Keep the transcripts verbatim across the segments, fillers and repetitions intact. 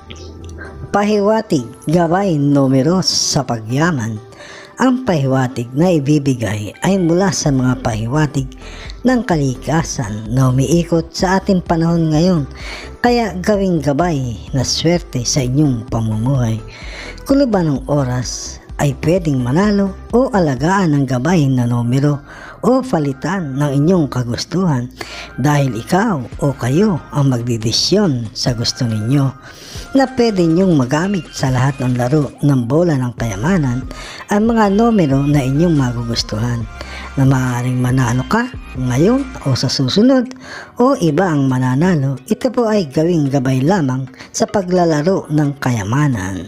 Pahiwatig, gabay, numero sa pagyaman. Ang pahiwatig na ibibigay ay mula sa mga pahiwatig ng kalikasan na umiikot sa ating panahon ngayon, kaya gawing gabay na swerte sa inyong pamumuhay. Kuluban ng oras ay pwedeng manalo o alagaan ng gabay na numero o palitan ng inyong kagustuhan dahil ikaw o kayo ang magdidesisyon sa gusto ninyo na pwede nyong magamit sa lahat ng laro ng bola ng kayamanan ang mga numero na inyong magugustuhan na maaaring manalo ka ngayon o sa susunod o iba ang mananalo. Ito po ay gawing gabay lamang sa paglalaro ng kayamanan.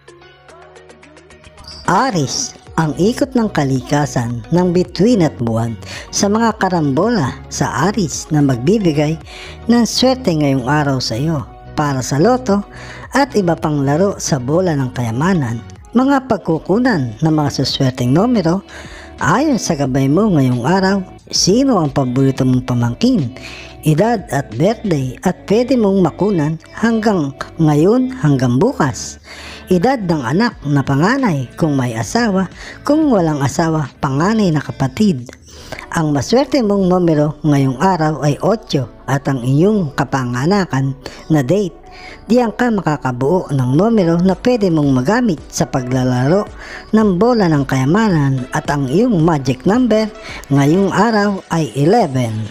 Aris, ang ikot ng kalikasan ng bituin at buwan sa mga karambola sa Aris na magbibigay ng swerte ngayong araw sa iyo para sa loto at iba pang laro sa bola ng kayamanan. Mga pagkukunan ng mga suswerteng numero ayon sa gabay mo ngayong araw. Sino ang paborito mong pamangkin, edad at birthday at pwede mong makunan hanggang ngayon hanggang bukas. Edad ng anak na panganay kung may asawa, kung walang asawa, panganay na kapatid. Ang maswerte mong numero ngayong araw ay eight at ang iyong kapanganakan na date. Diyan ka makakabuo ng numero na pwede mong magamit sa paglalaro ng bola ng kayamanan at ang iyong magic number ngayong araw ay eleven.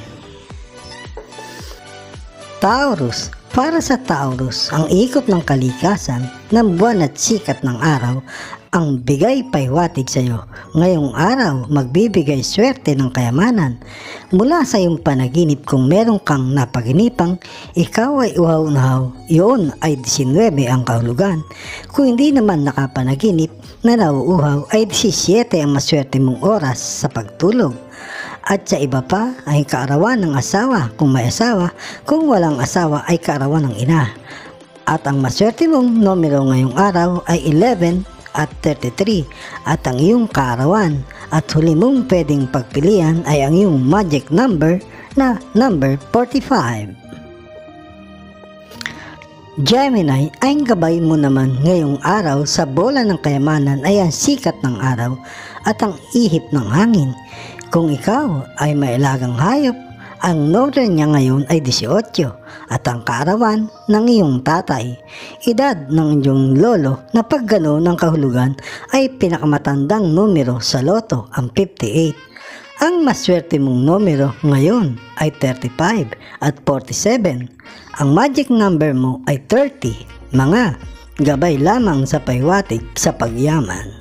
Taurus. Para sa Taurus, ang ikot ng kalikasan ng buwan at sikat ng araw ang bigay pahiwatig sa iyo. Ngayong araw, magbibigay swerte ng kayamanan mula sa iyong panaginip. Kung meron kang napaginipang ikaw ay uhaw-uhaw, iyon ay nineteen ang kahulugan. Kung hindi naman nakapanaginip na nauuhaw, ay seventeen ang maswerte mong oras sa pagtulog. At sa iba pa ay kaarawan ng asawa kung may asawa, kung walang asawa ay kaarawan ng ina. At ang maswerte mong numero ngayong araw ay eleven at thirty-three at ang iyong kaarawan at huli mong pwedeng pagpilian ay ang iyong magic number na number forty-five. Gemini, ay gabay mo naman ngayong araw sa bola ng kayamanan ay ang sikat ng araw at ang ihip ng hangin. Kung ikaw ay may alagang hayop, ang numero niya ngayon ay eighteen at ang kaarawan ng iyong tatay. Edad ng iyong lolo na pag gano'n ng kahulugan ay pinakamatandang numero sa loto, ang fifty-eight. Ang maswerte mong numero ngayon ay thirty-five at forty-seven. Ang magic number mo ay thirty. Mga gabay lamang sa pahiwatig sa pagyaman.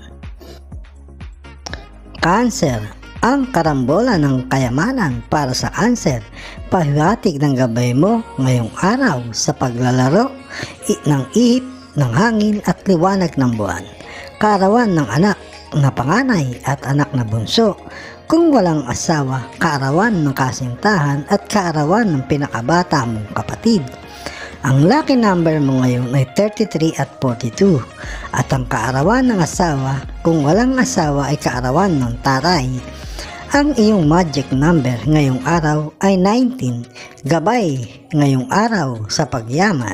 Cancer. Ang karambola ng kayamanan para sa Cancer, pahiwatig ng gabay mo ngayong araw sa paglalaro ng ihip ng hangin at liwanag ng buwan. Kaarawan ng anak na panganay at anak na bunso. Kung walang asawa, kaarawan ng kasintahan at kaarawan ng pinakabata mong kapatid. Ang lucky number mo ngayon ay thirty-three at forty-two at ang kaarawan ng asawa, kung walang asawa ay kaarawan ng tatay. Ang iyong magic number ngayong araw ay nineteen, gabay ngayong araw sa pagyaman.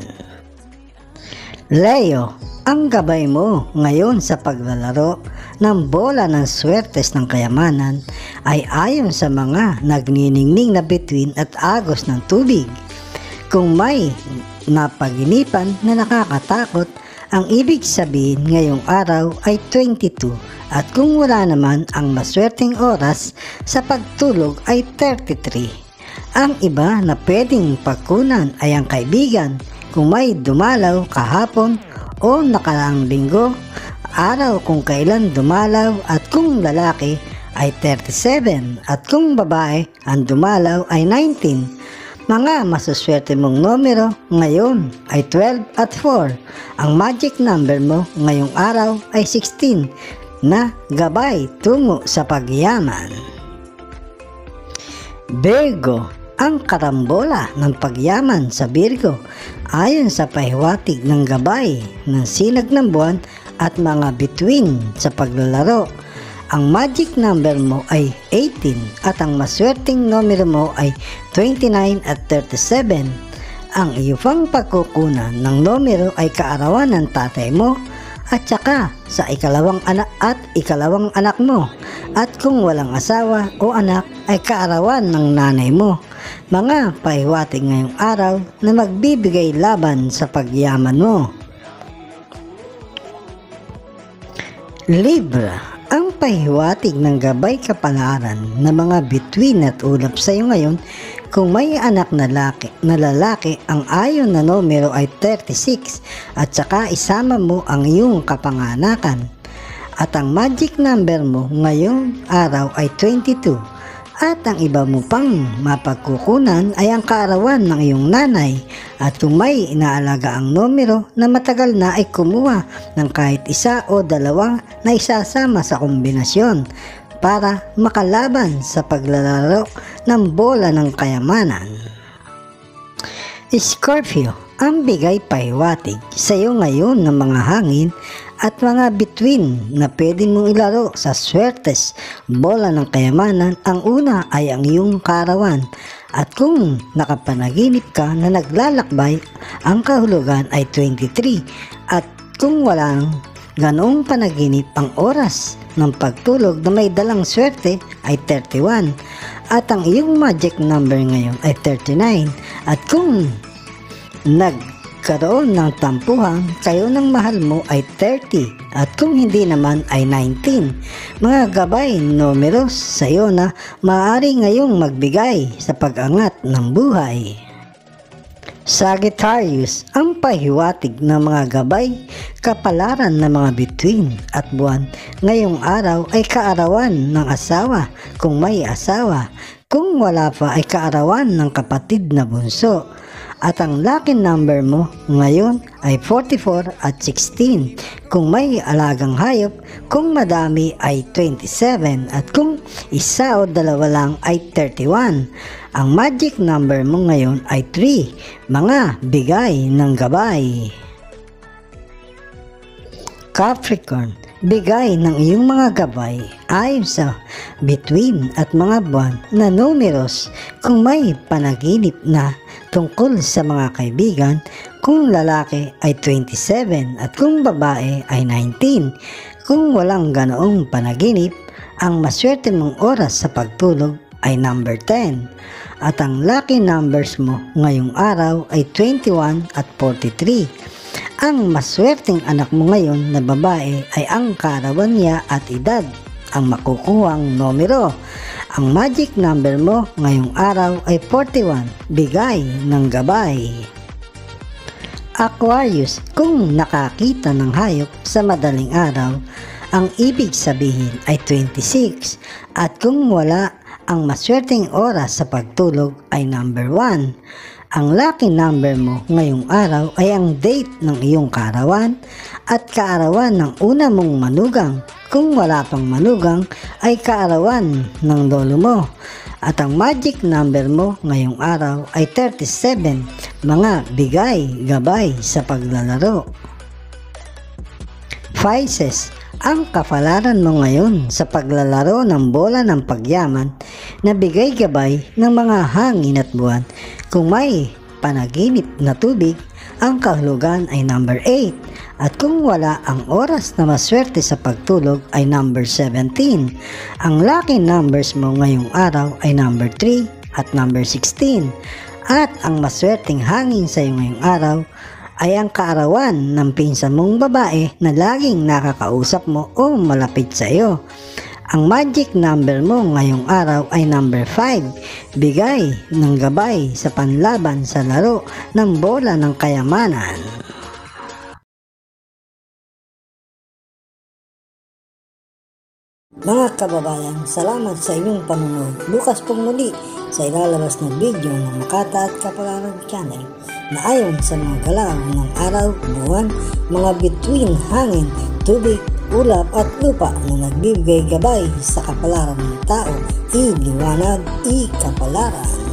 Leo, ang gabay mo ngayon sa paglalaro ng bola ng swertes ng kayamanan ay ayon sa mga nagniningning na bituin at agos ng tubig. Kung may napaginipan na nakakatakot, ang ibig sabihin ngayong araw ay twenty-two at kung wala naman, ang maswerteng oras sa pagtulog ay thirty-three. Ang iba na pwedeng pagkunan ay ang kaibigan kung may dumalaw kahapon o nakaraang linggo, araw kung kailan dumalaw at kung lalaki ay thirty-seven at kung babae ang dumalaw ay nineteen. Mga masuswerte mong numero ngayon ay twelve at four. Ang magic number mo ngayong araw ay sixteen na gabay tungo sa pagyaman. Virgo, ang karambola ng pagyaman sa Virgo ayon sa pahiwatig ng gabay ng sinag ng buwan at mga bituin sa paglalaro. Ang magic number mo ay eighteen at ang maswerteng numero mo ay twenty-nine at thirty-seven. ang iyong pagkukunan ng numero ay kaarawan ng tatay mo at saka sa ikalawang anak at ikalawang anak mo, at kung walang asawa o anak ay kaarawan ng nanay mo. Mga pahiwatig ngayong araw na magbibigay laban sa pagyaman mo. Libra, ang pahiwatig ng gabay kapalaran na mga bituin at ulap sa iyo ngayon. Kung may anak na lalaki, na lalaki, ang ayon na numero ay thirty-six at saka isama mo ang iyong kapanganakan. At ang magic number mo ngayong araw ay twenty-two. At ang iba mo pang mapagkukunan ay ang kaarawan ng iyong nanay. At kung may inaalaga ang numero na matagal na ay kumuha ng kahit isa o dalawa na isasama sa kombinasyon para makalaban sa paglalaro ng bola ng kayamanan. Scorpio, ang bigay pahiwatig sa iyo ngayon ng mga hangin at mga bituin na pwede mong ilaro sa swertes bola ng kayamanan. Ang una ay ang iyong kaarawan, at kung nakapanaginip ka na naglalakbay, ang kahulugan ay twenty-three, at kung walang ganoong panaginip, ang oras ng pagtulog na may dalang swerte ay thirty-one, at ang iyong magic number ngayon ay thirty-nine. At kung nagkaroon ng tampuhan kayo ng mahal mo ay thirty, at kung hindi naman ay nineteen. Mga gabay numeros sa iyo na maaari ngayong magbigay sa pag-angat ng buhay. Sagittarius, ang pahiwatig ng mga gabay kapalaran ng mga bituin at buwan ngayong araw ay kaarawan ng asawa kung may asawa, kung wala pa ay kaarawan ng kapatid na bunso. At ang lucky number mo ngayon ay forty-four at sixteen. Kung may alagang hayop, kung madami ay twenty-seven, at kung isa o dalawa lang ay thirty-one. Ang magic number mo ngayon ay three. Mga bigay ng gabay. Capricorn, bigay ng iyong mga gabay ayon sa bituin at mga buwan na numeros. Kung may panaginip na tungkol sa mga kaibigan, kung lalaki ay twenty-seven at kung babae ay nineteen. Kung walang ganoong panaginip, ang maswerte mong oras sa pagtulog ay number ten. At ang lucky numbers mo ngayong araw ay twenty-one at forty-three. Ang maswerteng anak mo ngayon na babae ay ang kaarawan niya at edad ang makukuhang numero. Ang magic number mo ngayong araw ay forty-one. Bigay ng gabay. Aquarius, kung nakakita ng hayop sa madaling araw, ang ibig sabihin ay twenty-six, at kung wala, ang maswerteng oras sa pagtulog ay number one. Ang lucky number mo ngayong araw ay ang date ng iyong kaarawan at kaarawan ng una mong manugang. Kung wala pang manugang ay kaarawan ng lolo mo. At ang magic number mo ngayong araw ay thirty-seven. Mga bigay gabay sa paglalaro. Pisces, ang kapalaran mo ngayon sa paglalaro ng bola ng pagyaman na bigay gabay ng mga hangin at buwan. Kung may panaginip na tubig, ang kahulugan ay number eight. At kung wala, ang oras na maswerte sa pagtulog ay number seventeen. Ang lucky numbers mo ngayong araw ay number three at number sixteen. At ang maswerteng hangin sa iyo ngayong araw ay ang kaarawan ng pinsan mong babae na laging nakakausap mo o malapit sa iyo. Ang magic number mo ngayong araw ay number five. Bigay ng gabay sa panlaban sa laro ng bola ng kayamanan. Mga kababayan, salamat sa inyong panonood. Bukas pong muli sa ilalabas na video ng Makata at Kapalaran Channel na ayon sa mga galaw ng araw, buwan, mga bituin, hangin, tubig, ulap at lupa na nagbibigay gabay sa kapalaran ng tao. I-liwanag, i-kapalaran.